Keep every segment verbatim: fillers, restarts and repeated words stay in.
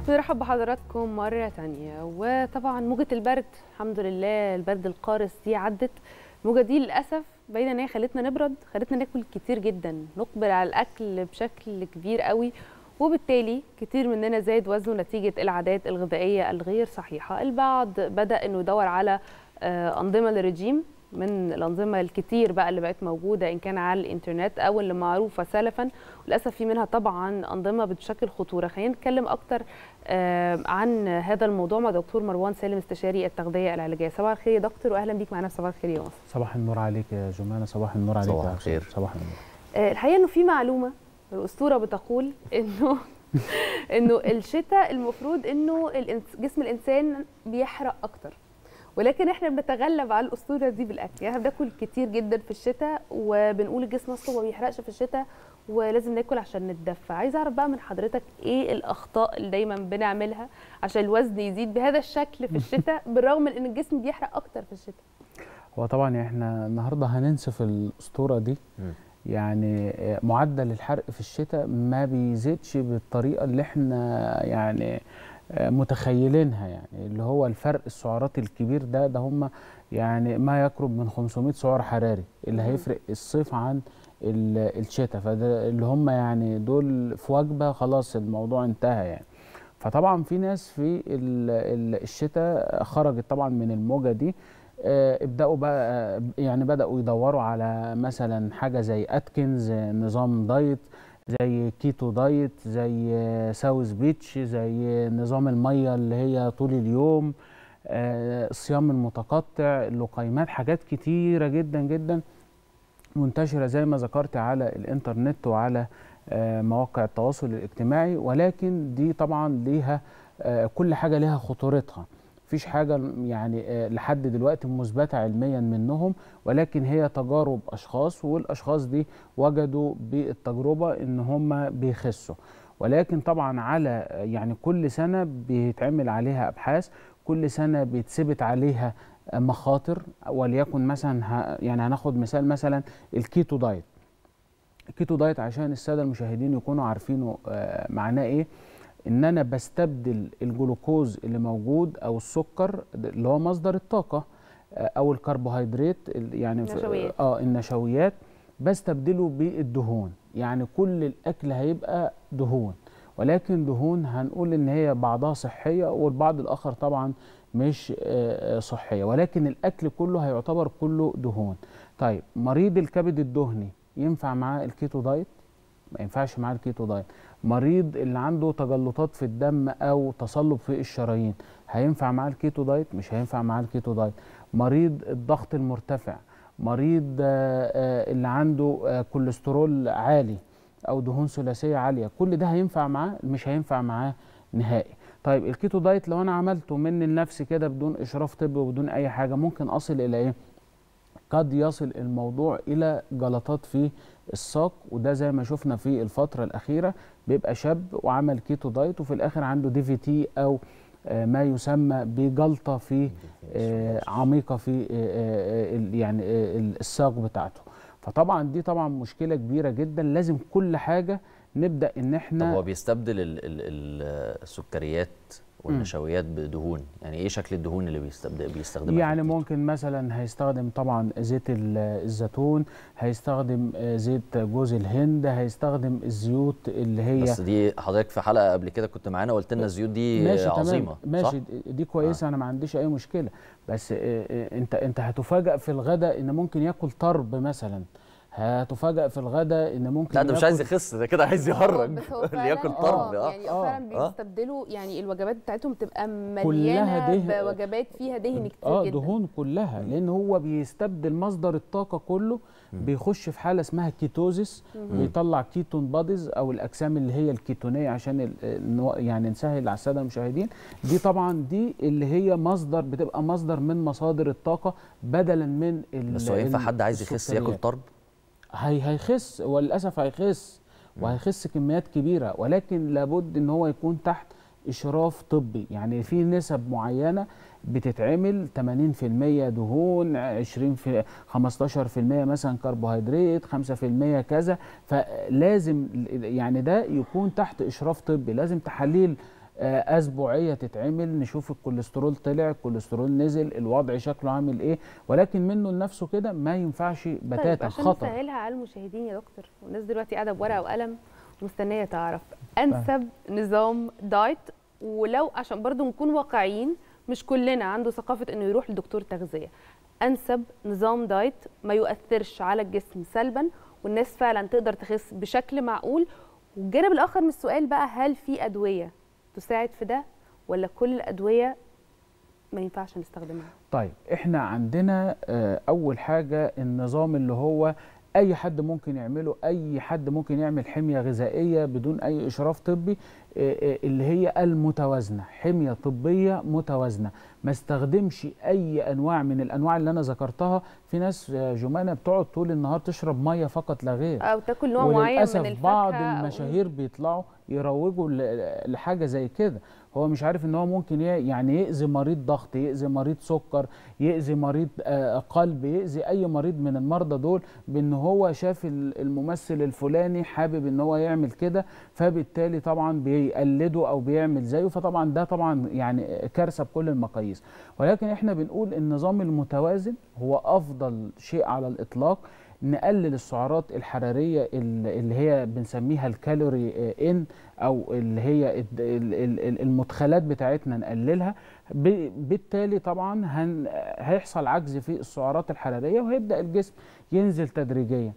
بنرحب بحضراتكم مرة تانية. وطبعا موجة البرد الحمد لله البرد القارس دي عدت. الموجة دي للأسف باينة ان هي خلتنا نبرد، خلتنا ناكل كتير جدا، نقبل على الأكل بشكل كبير قوي، وبالتالي كتير مننا زاد وزنه نتيجة العادات الغذائية الغير صحيحة. البعض بدأ انه يدور على أنظمة للرجيم من الأنظمة الكتير بقى اللي بقت موجودة إن كان على الإنترنت أو اللي معروفة سلفا، وللأسف في منها طبعا أنظمة بتشكل خطورة. خلينا نتكلم أكتر عن هذا الموضوع مع دكتور مروان سالم استشاري التغذية العلاجية. صباح الخير يا دكتور وأهلا بيك معنا في صباح الخير يا مصر. صباح النور عليك يا جمانة. صباح النور عليك. صباح الخير. صباح النور. الحقيقة إنه في معلومة الأسطورة بتقول إنه إنه الشتاء المفروض إنه جسم الإنسان بيحرق أكتر، ولكن احنا بنتغلب على الاسطوره دي بالاكل. يعني احنا بناكل كتير جدا في الشتاء وبنقول الجسم اصلا ما بيحرقش في الشتاء ولازم ناكل عشان نتدفى. عايزه اعرف بقى من حضرتك ايه الاخطاء اللي دايما بنعملها عشان الوزن يزيد بهذا الشكل في الشتاء بالرغم من ان الجسم بيحرق اكتر في الشتاء. هو طبعا احنا النهارده هننسف الاسطوره دي. م. يعني معدل الحرق في الشتاء ما بيزيدش بالطريقه اللي احنا يعني متخيلينها، يعني اللي هو الفرق السعرات الكبير ده ده هم يعني ما يقرب من خمسمائة سعر حراري اللي هيفرق الصيف عن الشتاء، فده اللي هم يعني دول في وجبه خلاص الموضوع انتهى يعني. فطبعا في ناس في الشتاء خرجت طبعا من الموجه دي، ابداوا بقى يعني بداوا يدوروا على مثلا حاجه زي اتكنز، نظام دايت زي كيتو دايت، زي ساوث بيتش، زي نظام الميه اللي هي طول اليوم، الصيام المتقطع، اللقيمات، حاجات كتيره جدا جدا منتشره زي ما ذكرت على الانترنت وعلى مواقع التواصل الاجتماعي. ولكن دي طبعا ليها كل حاجه ليها خطورتها، مفيش حاجه يعني لحد دلوقتي مثبته علميا منهم، ولكن هي تجارب اشخاص، والاشخاص دي وجدوا بالتجربه ان هم بيخسوا. ولكن طبعا على يعني كل سنه بيتعمل عليها ابحاث، كل سنه بيتثبت عليها مخاطر. وليكن مثلا يعني هناخد مثال مثلا الكيتو دايت. الكيتو دايت عشان الساده المشاهدين يكونوا عارفينه معناه ايه، ان انا بستبدل الجلوكوز اللي موجود او السكر اللي هو مصدر الطاقه او الكربوهيدرات يعني النشويات. اه النشويات، بستبدله بالدهون. يعني كل الاكل هيبقى دهون، ولكن دهون هنقول ان هي بعضها صحيه والبعض الاخر طبعا مش صحيه، ولكن الاكل كله هيعتبر كله دهون. طيب مريض الكبد الدهني ينفع معاه الكيتو دايت؟ ما ينفعش معاه الكيتو دايت. مريض اللي عنده تجلطات في الدم او تصلب في الشرايين هينفع معاه الكيتو دايت؟ مش هينفع معاه الكيتو دايت. مريض الضغط المرتفع، مريض اللي عنده كوليسترول عالي او دهون ثلاثيه عاليه، كل ده هينفع معاه؟ مش هينفع معاه نهائي. طيب الكيتو دايت لو انا عملته مني لنفسي كده بدون اشراف طبي وبدون اي حاجه، ممكن اصل الى ايه؟ قد يصل الموضوع الى جلطات في الساق، وده زي ما شفنا في الفتره الاخيره بيبقى شاب وعمل كيتو دايت وفي الاخر عنده دي في تي او ما يسمى بجلطه في عميقه في يعني الساق بتاعته. فطبعا دي طبعا مشكله كبيره جدا، لازم كل حاجه نبدا ان احنا. طب هو بيستبدل ال ال ال السكريات والنشويات بدهون، يعني ايه شكل الدهون اللي بيستخدم بيستخدمها؟ يعني ممكن مثلا هيستخدم طبعا زيت الزيتون، هيستخدم زيت جوز الهند، هيستخدم الزيوت اللي هي. بس دي حضرتك في حلقه قبل كده كنت معانا وقلت لنا الزيوت دي ماشي عظيمه. تمام ماشي، صح؟ دي كويسه. آه. انا ما عنديش اي مشكله، بس انت انت هتفاجئ في الغداء ان ممكن ياكل طرب مثلا، هتفاجئ في الغداء ان ممكن. لا ده مش عايز يخس، ده كده عايز يهرج اللي ياكل طرب. اه يعني آه. فعلا بيستبدلوا يعني الوجبات بتاعتهم بتبقى مليانه بوجبات فيها دهن كتير اه جدا. دهون كلها، لان هو بيستبدل مصدر الطاقه كله، بيخش في حاله اسمها كيتوزيس، بيطلع كيتون باديز او الاجسام اللي هي الكيتونيه عشان يعني نسهل على الساده المشاهدين. دي طبعا دي اللي هي مصدر، بتبقى مصدر من مصادر الطاقه بدلا من. بس هو ينفع حد عايز يخس ياكل طرب؟ هي هيخس وللاسف هيخس وهيخس كميات كبيره، ولكن لابد ان هو يكون تحت اشراف طبي. يعني في نسب معينه بتتعمل ثمانين في المية دهون، عشرين في خمستاشر في المية مثلا كربوهيدرات، خمسة في المية كذا، فلازم يعني ده يكون تحت اشراف طبي. لازم تحاليل آه اسبوعيه تتعمل، نشوف الكوليسترول طلع، الكوليسترول نزل، الوضع شكله عامل ايه، ولكن منه لنفسه كده ما ينفعش بتاتا. طيب عشان خطر. نسهلها على المشاهدين يا دكتور، والناس دلوقتي قاعده بورقه وقلم ومستنيه تعرف انسب نظام دايت، ولو عشان برضو نكون واقعيين مش كلنا عنده ثقافه انه يروح لدكتور تغذيه، انسب نظام دايت ما يؤثرش على الجسم سلبا والناس فعلا تقدر تخس بشكل معقول. والجانب الاخر من السؤال بقى، هل في ادويه تساعد في ده ولا كل الادويه ما ينفعش نستخدمها؟ طيب احنا عندنا اول حاجه النظام اللي هو اي حد ممكن يعمله، اي حد ممكن يعمل حميه غذائيه بدون اي اشراف طبي، اللي هي المتوازنه، حميه طبيه متوازنه، ما استخدمش اي انواع من الانواع اللي انا ذكرتها. في ناس جمانه بتقعد طول النهار تشرب ميه فقط لا غير، او تاكل نوع معين من الفاكهه. بعض المشاهير بيطلعوا يروجوا لحاجه زي كده، هو مش عارف ان هو ممكن يعني يأذي مريض ضغط، يأذي مريض سكر، يأذي مريض قلب، يأذي اي مريض من المرضى دول، بان هو شاف الممثل الفلاني حابب ان هو يعمل كده، فبالتالي طبعا بيقلده او بيعمل زيه، فطبعا ده طبعا يعني كارثه بكل المقاييس. ولكن احنا بنقول النظام المتوازن هو افضل شيء على الاطلاق. نقلل السعرات الحراريه اللي هي بنسميها الكالوري ان، او اللي هي المدخلات بتاعتنا نقللها، بالتالي طبعا هيحصل عجز في السعرات الحراريه وهيبدا الجسم ينزل تدريجيا.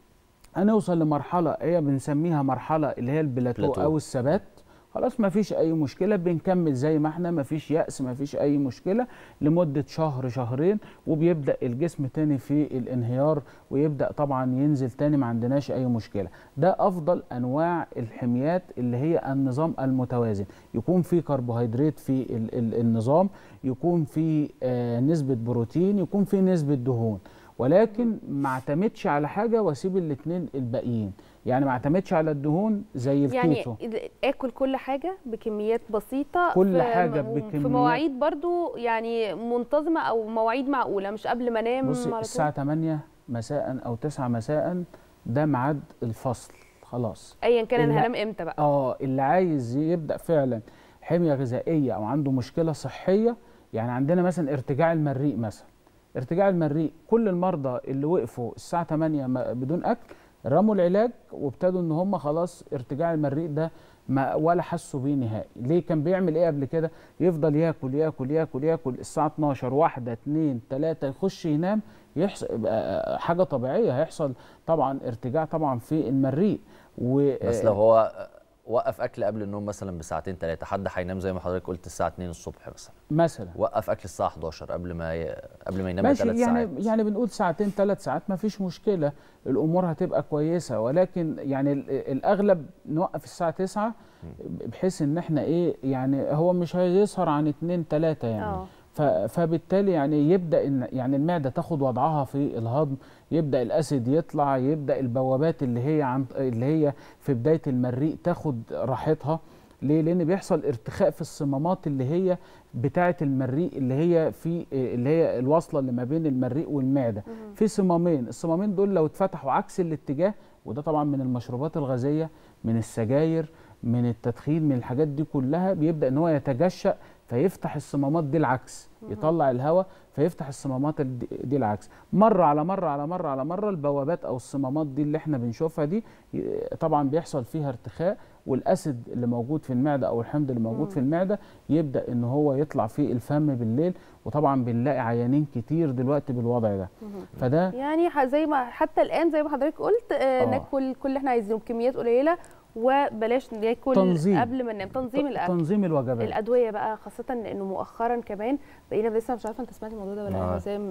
هنوصل لمرحله هي بنسميها مرحله اللي هي البلاتو او الثبات، خلاص ما فيش اي مشكله، بنكمل زي ما احنا، ما فيش يأس، ما فيش اي مشكله لمده شهر شهرين، وبيبدا الجسم تاني في الانهيار ويبدا طبعا ينزل تاني، ما عندناش اي مشكله. ده افضل انواع الحميات اللي هي النظام المتوازن، يكون في كربوهيدرات في النظام، يكون في آه نسبه بروتين، يكون في نسبه دهون، ولكن ما اعتمدش على حاجه واسيب الاثنين الباقيين. يعني ما اعتمدش على الدهون زي الكيتو، يعني اكل كل حاجه بكميات بسيطه، كل في حاجه بكميات، في مواعيد برضو يعني منتظمه او مواعيد معقوله، مش قبل ما انام. بصي الساعه تمانية مساء او تسعة مساء ده ميعاد الفصل خلاص، ايا كان انا هنام امتى بقى. اه اللي عايز يبدا فعلا حميه غذائيه او عنده مشكله صحيه، يعني عندنا مثلا ارتجاع المريء مثلا، ارتجاع المريء كل المرضى اللي وقفوا الساعه تمانية بدون اكل رموا العلاج وابتدوا ان هم خلاص ارتجاع المريء ده ما ولا حسوا بيه نهائي. ليه؟ كان بيعمل ايه قبل كده؟ يفضل ياكل ياكل ياكل ياكل الساعه اتناشر واحدة اتنين تلاتة يخش ينام، يحصل حاجه طبيعيه، هيحصل طبعا ارتجاع طبعا في المريء. و بس لو هو وقف اكل قبل النوم مثلا بساعتين ثلاثه، حد هينام زي ما حضرتك قلت الساعه اتنين الصبح مثلا مثلا وقف اكل الساعه حداشر قبل ما ي... قبل ما ينام بثلاث يعني ساعات، يعني بنقول ساعتين ثلاث ساعات ما فيش مشكله، الامور هتبقى كويسه. ولكن يعني الاغلب نوقف الساعه تسعة بحيث ان احنا ايه، يعني هو مش هيسهر عن اتنين تلاتة يعني أوه. فبالتالي يعني يبدا ان يعني المعده تاخد وضعها في الهضم، يبدا الاسيد يطلع، يبدا البوابات اللي هي عن اللي هي في بدايه المريء تاخد راحتها. ليه؟ لان بيحصل ارتخاء في الصمامات اللي هي بتاعه المريء، اللي هي في اللي هي الواصله اللي ما بين المريء والمعده، في صمامين، الصمامين دول لو اتفتحوا عكس الاتجاه، وده طبعا من المشروبات الغازيه، من السجاير، من التدخين، من الحاجات دي كلها، بيبدا ان هو يتجشأ فيفتح الصمامات دي العكس، يطلع الهواء فيفتح الصمامات دي العكس، مره على مره على مره على مره البوابات او الصمامات دي اللي احنا بنشوفها دي طبعا بيحصل فيها ارتخاء، والاسيد اللي موجود في المعده او الحمض اللي موجود في المعده يبدا ان هو يطلع في الفم بالليل، وطبعا بنلاقي عيانين كتير دلوقتي بالوضع ده. فده يعني زي ما حتى الان زي ما حضرتك قلت آه ناكل كل اللي احنا عايزينه بكميات قليله، وبلاش ناكل تنظيم. قبل ما ننام، تنظيم الاكل، تنظيم الوجبات. الادويه بقى خاصه انه مؤخرا كمان بقينا لسه مش عارفه انت سمعت الموضوع ده ولا لا حسام،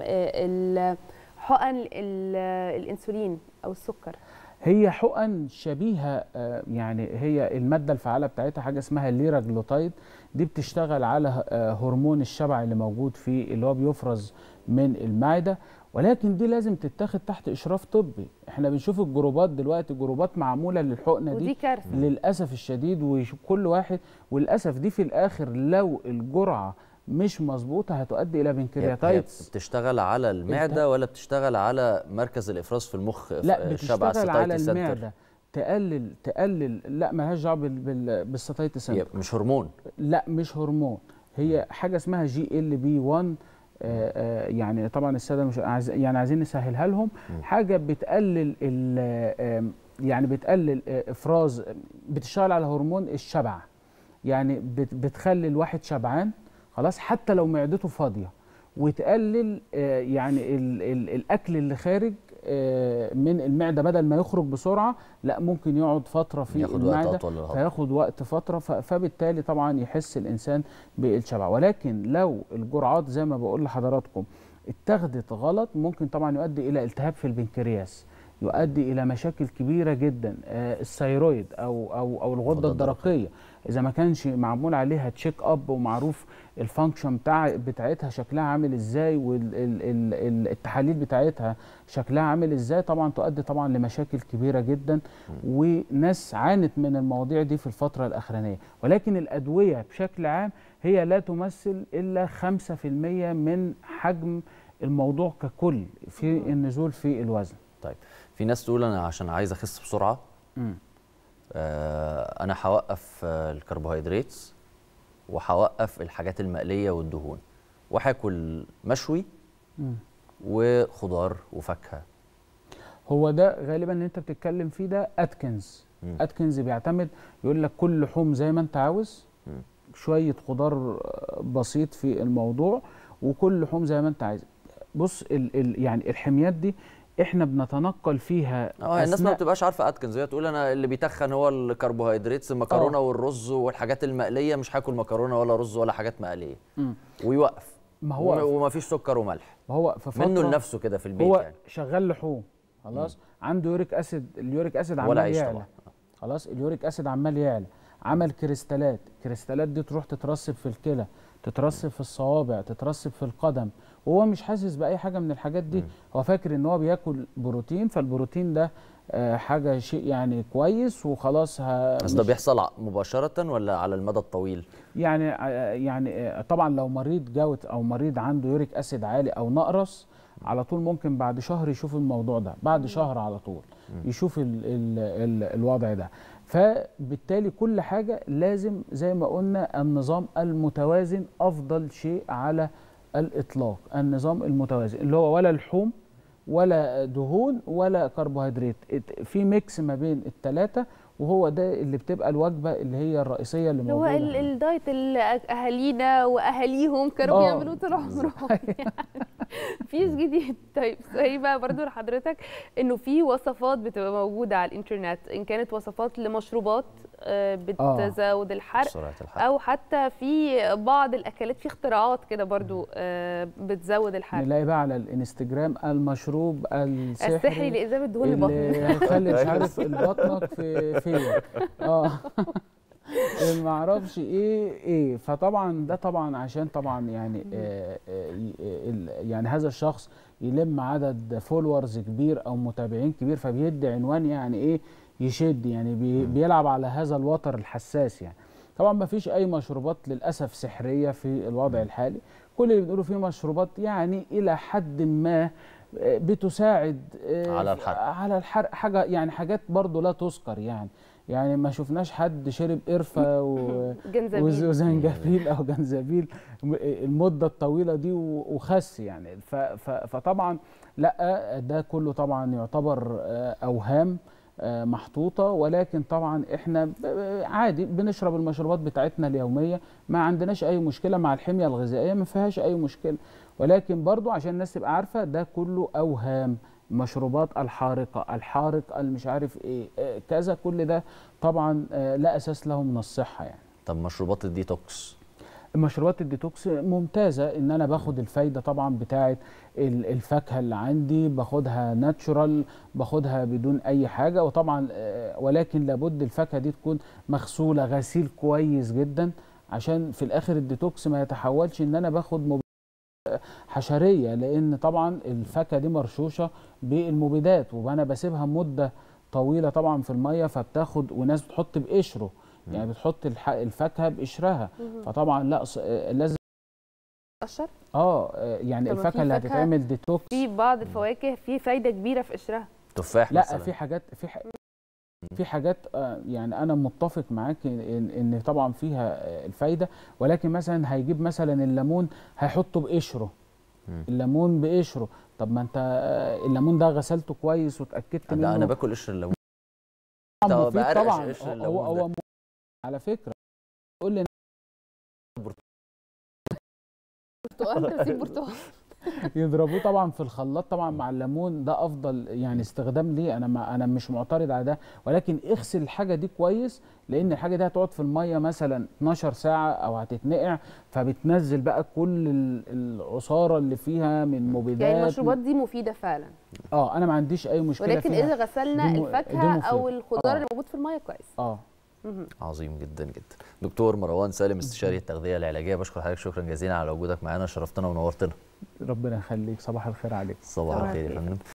حقن الانسولين او السكر، هي حقن شبيهه يعني هي الماده الفعاله بتاعتها حاجه اسمها الليراجلوتايد، دي بتشتغل على هرمون الشبع اللي موجود في اللي هو بيفرز من المعده، ولكن دي لازم تتاخد تحت اشراف طبي. احنا بنشوف الجروبات دلوقتي، جروبات معموله للحقنه دي، ودي كارثه للاسف الشديد، وكل واحد وللاسف دي في الاخر لو الجرعه مش مظبوطه هتؤدي الى بنكرياتايتس. بتشتغل على المعده ولا بتشتغل على مركز الافراز في المخ؟ لا بتشتغل على المعده، تقلل تقلل لا مالهاش دعوه بالستايت سنتر، مش هرمون، لا مش هرمون، هي حاجه اسمها جي ال بي واحد. آآ آآ يعني طبعا الساده مش عايز يعني عايزين نسهلها لهم. م. حاجه بتقلل يعني بتقلل افراز، بتشتغل على هرمون الشبع، يعني بتخلي الواحد شبعان خلاص حتى لو معدته فاضيه، وتقلل يعني ال ال الاكل اللي خارج من المعده، بدل ما يخرج بسرعه لا ممكن يقعد فتره في المعده فياخد وقت فتره، فبالتالي طبعا يحس الانسان بالشبع. ولكن لو الجرعات زي ما بقول لحضراتكم اتخذت غلط ممكن طبعا يؤدي الى التهاب في البنكرياس، يؤدي الى مشاكل كبيره جدا. الثيرويد او او او الغده الدرقيه اذا ما كانش معمول عليها تشيك اب ومعروف الفانكشن بتاع بتاعتها شكلها عامل ازاي والتحاليل بتاعتها شكلها عامل ازاي، طبعا تؤدي طبعا لمشاكل كبيره جدا. وناس عانت من المواضيع دي في الفتره الاخرانيه. ولكن الادويه بشكل عام هي لا تمثل الا خمسة في المية من حجم الموضوع ككل في النزول في الوزن. طيب في ناس تقول انا عشان عايز اخس بسرعه م. آه انا هوقف آه الكربوهيدرات وهوقف الحاجات المقليه والدهون وهاكل مشوي م. وخضار وفاكهه. هو ده غالبا اللي انت بتتكلم فيه ده اتكنز. م. اتكنز بيعتمد يقول لك كل لحوم زي ما انت عاوز، م. شويه خضار بسيط في الموضوع، وكل لحوم زي ما انت عايز. بص ال ال يعني الحميات دي احنا بنتنقل فيها. اه الناس ما بتبقاش عارفه اتكنز، هي تقول انا اللي بيتخن هو الكربوهيدرات، المكرونه أوه. والرز والحاجات المقليه، مش هاكل مكرونه ولا رز ولا حاجات مقليه. م. ويوقف. ما هو وما فيش سكر وملح. ما هو في فتره منه لنفسه كده في البيت هو يعني. شغال لحوم خلاص، م. عنده يوريك اسيد، اليوريك اسيد عمال يعلى خلاص، اليوريك اسيد عمال يعلى، عمل كريستالات، الكريستالات دي تروح تترسب في الكلى، تترسب في الصوابع، تترسب في القدم، وهو مش حاسس باي حاجه من الحاجات دي. م. هو فاكر ان هو بياكل بروتين، فالبروتين ده آه حاجه شيء يعني كويس وخلاص. بس ده بيحصل مباشره ولا على المدى الطويل؟ يعني آه يعني آه طبعا لو مريض جوت او مريض عنده يوريك اسيد عالي او نقرس على طول ممكن بعد شهر يشوف الموضوع ده، بعد شهر على طول يشوف ال ال ال الوضع ده. فبالتالي كل حاجه لازم زي ما قلنا النظام المتوازن افضل شيء على الاطلاق، النظام المتوازن اللي هو ولا لحوم ولا دهون ولا كربوهيدرات، في ميكس ما بين الثلاثه، وهو ده اللي بتبقى الوجبه اللي هي الرئيسيه اللي موجوده. هو الدايت اللي اهالينا واهاليهم كانوا بيعملوه طول عمرهم يعني مفيش جديد. طيب سؤالي بقى برضو لحضرتك، انه في وصفات بتبقى موجوده على الانترنت، ان كانت وصفات لمشروبات بتزود الحرق او حتى في بعض الاكلات في اختراعات كده برضو بتزود الحرق. نلاقي بقى على الانستجرام المشروب السحري السحري لإذابة دهون البطن اللي هيخلي مش عارف بطنك في فين اه ما اعرفش ايه ايه. فطبعا ده طبعا عشان طبعا يعني آه آه يعني هذا الشخص يلم عدد فولورز كبير او متابعين كبير، فبيدي عنوان يعني ايه يشد، يعني بي بيلعب على هذا الوتر الحساس. يعني طبعا ما فيش اي مشروبات للاسف سحريه في الوضع الحالي، كل اللي بنقوله فيه مشروبات يعني الى حد ما بتساعد على الحرق على الحرق حاجه يعني حاجات برضو لا تذكر. يعني يعني ما شفناش حد شرب قرفه وزنجبيل او جنزبيل المده الطويله دي وخس يعني. فطبعا لا ده كله طبعا يعتبر اوهام محطوطه، ولكن طبعا احنا عادي بنشرب المشروبات بتاعتنا اليوميه، ما عندناش اي مشكله مع الحميه الغذائيه، ما فيهاش اي مشكله. ولكن برضو عشان الناس تبقى عارفه ده كله اوهام. مشروبات الحارقه، الحارق المش عارف ايه كذا، كل ده طبعا لا اساس له من الصحه يعني. طب مشروبات الديتوكس؟ مشروبات الديتوكس ممتازه، ان انا باخد الفايده طبعا بتاعه الفاكهه اللي عندي، باخدها ناتشورال، باخدها بدون اي حاجه. وطبعا ولكن لابد الفاكهه دي تكون مغسوله غسيل كويس جدا، عشان في الاخر الديتوكس ما يتحولش ان انا باخد حشريه، لان طبعا الفاكهه دي مرشوشه بالمبيدات، وانا بسيبها مده طويله طبعا في الميه، فبتاخد وناس بتحط بقشره يعني بتحط الفاكهه بقشرها، فطبعا لا لازم قشر اه يعني الفاكهه اللي هتتعمل ديتوكس في بعض الفواكه في فايده كبيره في قشرها. تفاح لا مثلا. في حاجات في ح... في حاجات آه، يعني انا متفق معاك ان ان طبعا فيها آه، الفايده، ولكن مثلا هيجيب مثلا الليمون هيحطه بقشره، مم. الليمون بقشره. طب ما انت آه، الليمون ده غسلته كويس واتاكدت ده منه. انا باكل قشر الليمون، طبعا ده مفيد بقرقش طبعا. قشر هو الليمون هو ده. هو مفيد على فكره. قول لي برتقال، تسيب برتقال. يضربوه طبعا في الخلاط طبعا مع الليمون، ده افضل يعني استخدام ليه. انا ما انا مش معترض على ده، ولكن اغسل الحاجه دي كويس، لان الحاجه دي هتقعد في الميه مثلا اتناشر ساعه او هتتنقع، فبتنزل بقى كل ال- العصاره اللي فيها من مبيدات. يعني المشروبات دي مفيده فعلا، اه انا ما عنديش اي مشكله ولكن فيها. اذا غسلنا دي م- دي الفاكهه او مفيدة. الخضار آه. اللي موجود في الميه كويس. اه مهم. عظيم جدا جدا. دكتور مروان سالم، استشاري التغذيه العلاجيه، بشكر حضرتك شكرا جزيلا على وجودك معانا، شرفتنا ونورتنا. ربنا يخليك، صباح الخير عليك. صباح صباح الخير يا الخير. فندم.